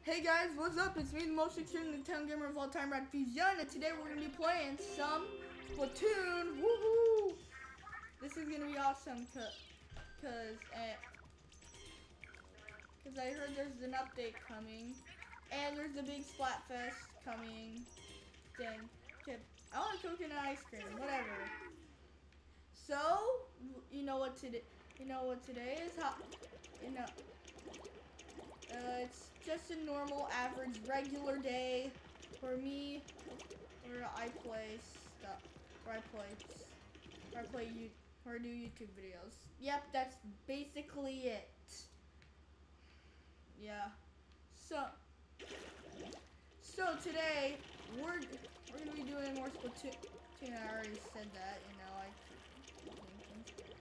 Hey guys, what's up? It's me, the most extreme Nintendo gamer of all time, RadFusion, and today we're gonna be playing some Splatoon. Woohoo! This is gonna be awesome, cause I heard there's an update coming, and there's the big Splatfest coming. Dang, kid, I want coconut ice cream, whatever. So, you know what today is? It's just a normal, average, regular day for me, where I play stuff, where I do YouTube videos. Yep, that's basically it. Yeah. So today we're gonna be doing more Splatoon. I already said that, I keep thinking.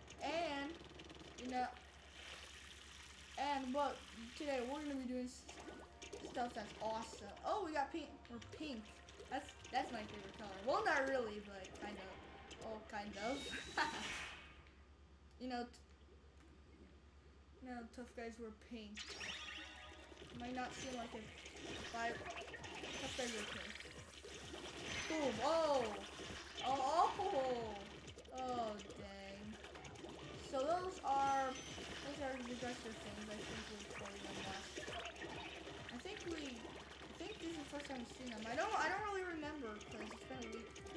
But today we're gonna be doing stuff that's awesome. Oh, we got pink. We're pink. That's my favorite color. Well, not really, but kind of. Oh, kind of. Tough guys wear pink. Might not seem like it, but tough guys wear pink. Boom! Oh, dang. So those are the dresser things. I think we played them last. I think this is the first time we've seen them. I don't really remember because it's been a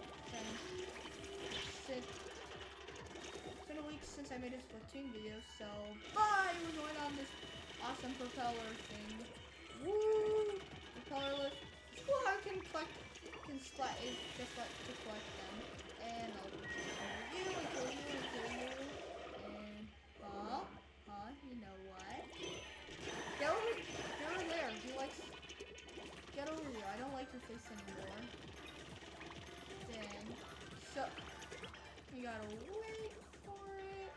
week since I made a Splatoon video. So bye. We're going on this awesome propeller thing. Woo! Propeller lift. It's cool how you can splat it just like to collect them. And I'll kill you. You know what? Get over there. Get over here. I don't like your face anymore. Dang. So, you gotta wait for it.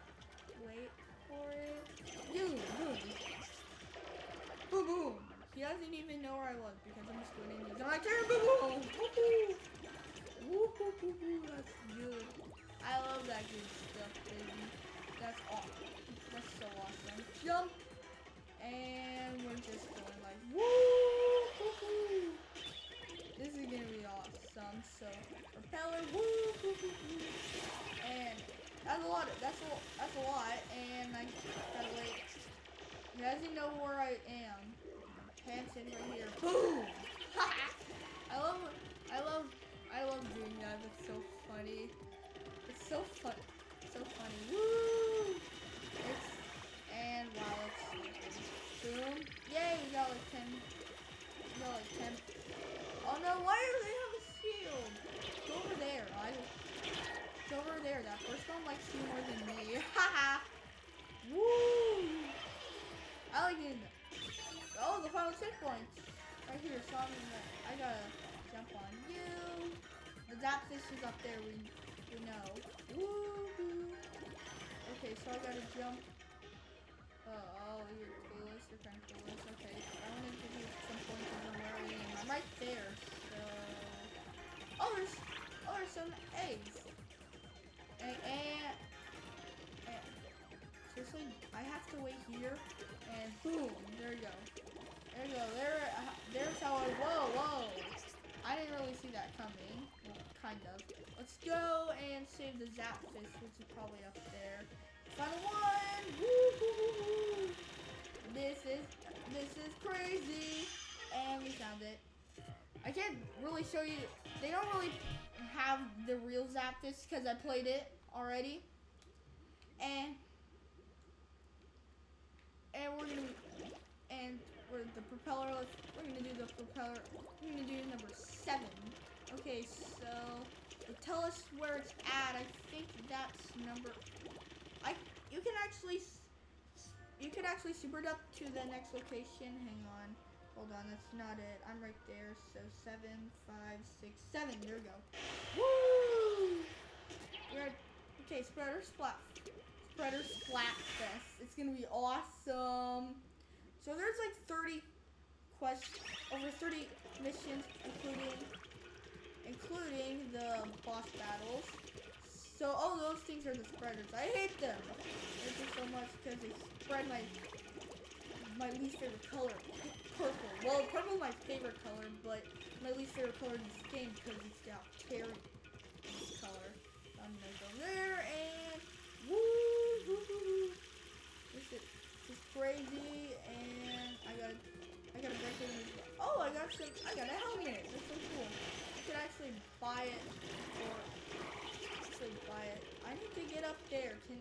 Boom, boom. He doesn't even know where I was because I'm just doing these. I'm like, boom, boom. Woohoo. That's good. I love that good stuff, baby. That's awesome. That's so awesome. Jump! And we're just going like, woo! This is gonna be awesome. So, propeller, woo! And that's a lot. And I gotta wait. He doesn't know where I am. Hanson right here. Boom! I love doing that. It's so funny. It's so fun. So funny. Woo! Let's see. Boom. Yay, we got like 10. Oh no, why do they have a shield? Go over there. Go over there. That first one likes you more than me. Haha. Woo! I like it. Oh, the final checkpoint. Right here, so I gotta jump on you. The Zapfish is up there, we know. Woo! Okay, so I gotta jump. Oh, you're clueless. You're kind of clueless. Okay, I want to give you some points on where I am. I'm right there. So, there's some eggs. And seriously, I have to wait here. And boom, there you go. There's how whoa. I didn't really see that coming. Well, kind of. Let's go and save the Zapfish, which is probably up there. Final one! Woo! This is crazy. And we found it. I can't really show you. They don't really have the real Zapfish because I played it already. And we're the propeller. We're gonna do the propeller. We're gonna do number 7. Okay, so they tell us where it's at. I think that's number. You can actually super it up to the next location. Hang on, hold on. That's not it. I'm right there. So 7, 5, 6, 7. There we go. Woo! Okay. Spreader Splat Fest. It's gonna be awesome. So there's like 30 over 30 missions, including the boss battles. So all those things are the spreaders. I hate them. I hate them so much because they spread my my least favorite color, purple. Well, purple's my favorite color, but my least favorite color in this game because it's got Terry color. I'm gonna go there and woo. This is crazy, and I gotta break it in this. Oh, I got a helmet. That's so cool. I could actually buy it I need to get up there. Can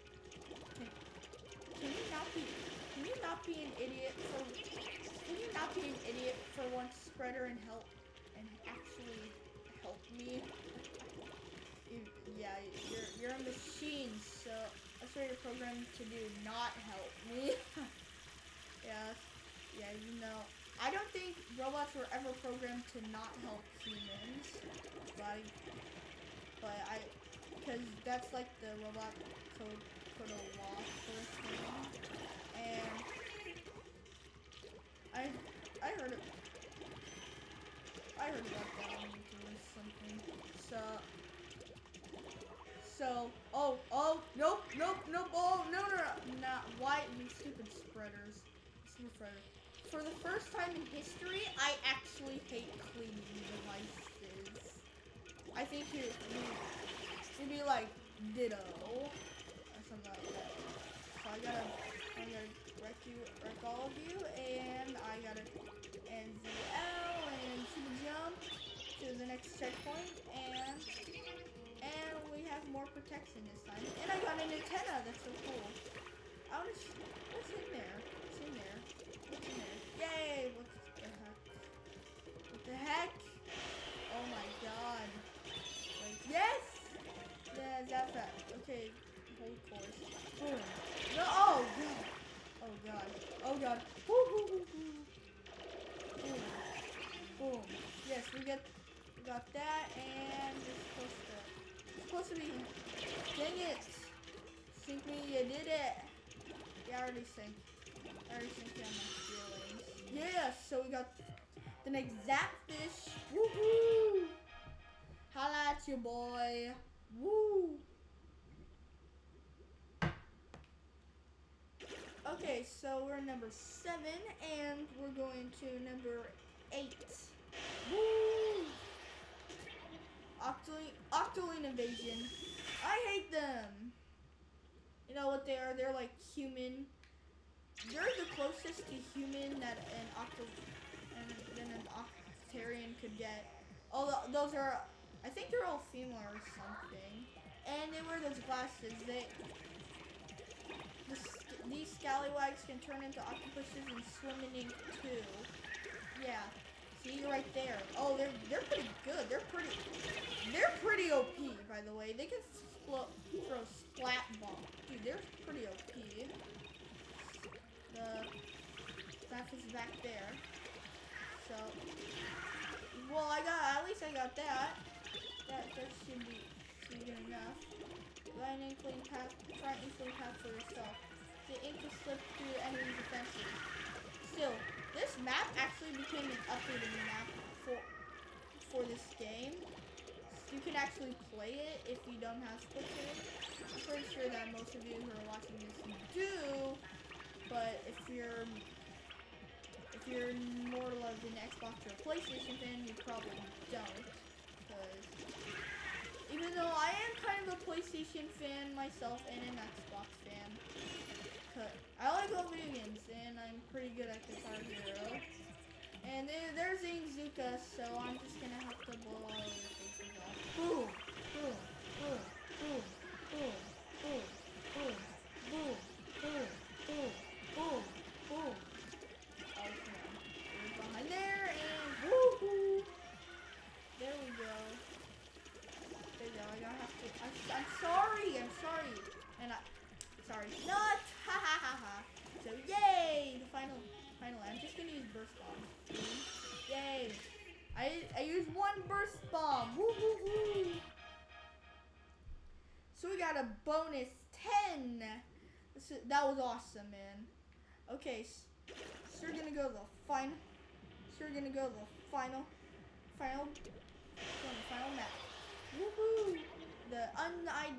you not be an idiot for once, Spreader, and actually help me? Yeah, you're a machine, so that's what you're programmed to do, not help me. Yeah, you know. I don't think robots were ever programmed to not help humans, because that's like the robot code law sort of thing. And I heard about that on YouTube or something. So oh nope, oh no, not why, you stupid spreaders. For the first time in history, I actually hate cleaning devices. I think you'd be like ditto or something like that. So I gotta wreck all of you, and I gotta and ZL and super jump to the next checkpoint, and we have more protection this time. And I got an antenna. That's so cool. What's in there? Yay! What the heck? Oh my god. Like, yes! Yeah, that's that. Okay, hold course. Boom. No, oh god. Woo. Boom. Yes, we got that, and we're supposed to be. Dang it! Sink me, you did it. Yeah, I already sank on my feelings. Yeah, so we got the next Zapfish. Woohoo! Holla at you, boy. Woo! Okay, so we're number 7, and we're going to number 8. Woo! Octoling Invasion. I hate them. You know what they are? They're like human. They're the closest to human that an Octarian could get. Oh, those are, I think they're all female or something. And they wear those glasses. These scallywags can turn into octopuses and swim in ink too. Yeah. See, you're right there. Oh, they're pretty good. They're pretty OP, by the way. They can throw splat bombs. Dude, they're pretty OP. The stuff is back there. So, well, at least I got that. That should be good enough. Try an inkling path for yourself. The ink will slip through enemy defenses. Still, this map actually became an updated map for this game. You can actually play it if you don't have Splatoon. I'm pretty sure that most of you who are watching this do, but if you're more of an Xbox or a PlayStation fan, you probably don't. Because even though I am kind of a PlayStation fan myself and an Xbox fan, I like all video games and I'm pretty good at Guitar Hero. And there's Zuka, so I'm just gonna have to blow all of your faces off. Boom, boom, boom, boom, boom, boom, boom, boom, boom, boom, boom, boom. Oh, come on. We're behind there, and woohoo! There we go. There we go. I gotta have to. I'm sorry. And sorry. Not. Ha ha ha ha. So yay! The final. I'm just gonna use burst bomb. Yay! I used one burst bomb. Woo hoo hoo! So we got a bonus 10. That was awesome, man. Okay, so we're gonna go to the final. Final map. Woohoo! The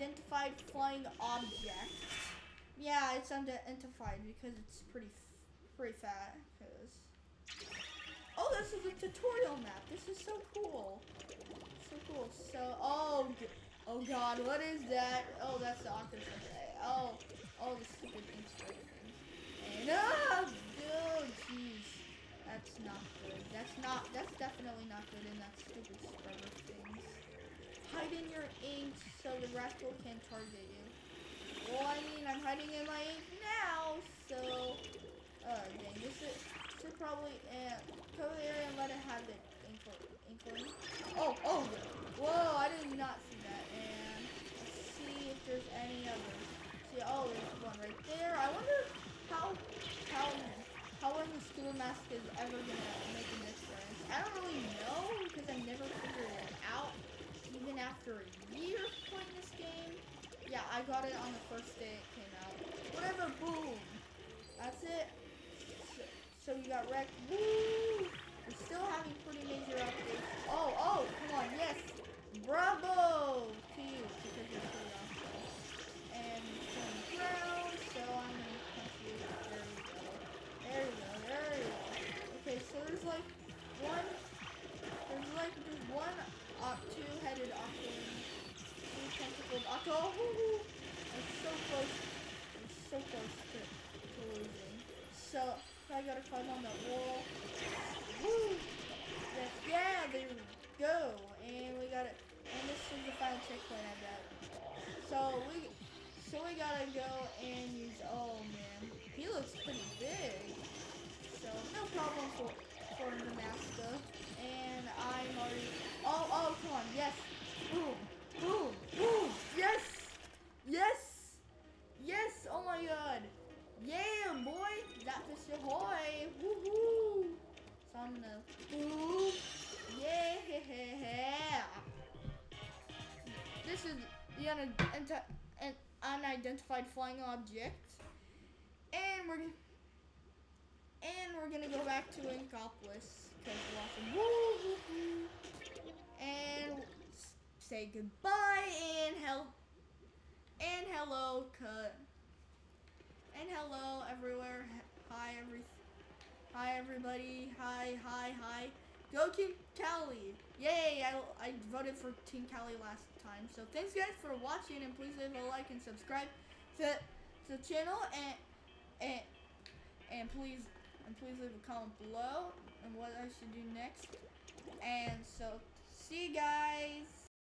unidentified flying object. Yeah, it's unidentified because it's pretty pretty fat, because... Oh, this is a tutorial map. This is so cool. So cool. So, oh God, what is that? Oh, that's the octopus. Oh, the stupid ink spray things. And, oh, jeez. That's not good. That's definitely not good in that stupid scrubber things. Hide in your ink so the rascal can't target you. Well, I mean, I'm hiding in my ink now, so, dang, this should probably, cover the area and let it have the inkling. Oh, whoa, I did not see that, and let's see if there's any others. See, oh, there's one right there. I wonder how when the scuba mask is ever gonna make a difference. I don't really know, because I never figured it out, even after a year of playing this game. Yeah, I got it on the first day it came out. Whatever, boom. That's it. So we got wrecked. Woo! We're still having pretty major updates. Oh, come on, yes. Bravo to you, because you're pretty awesome. And it's on the ground, so I'm gonna punch you. There we go. Okay, so there's one two-headed octopus. Tentacled octo. I'm so close. To losing. So I gotta climb on that wall. Woo! Yes, yeah, there we go. And we got it. And this is the final checkpoint, I bet. So we gotta go and use. Oh man, he looks pretty big. So no problem for the master. And I'm already. Oh, come on, yes. Boom! Yes! Oh my God! Yeah, boy! Zapfish ahoy! Woohoo! So I'm gonna boom! Yeah! This is the unidentified flying object, and we're gonna go back to Inkopolis because we're awesome. Woo! And say goodbye and hello, cut. And hello everywhere. Hi everybody. Hi. Go Team Cali. Yay, I voted for Team Cali last time. So thanks guys for watching, and please leave a like and subscribe to the channel, and please leave a comment below on what I should do next. And so see you guys.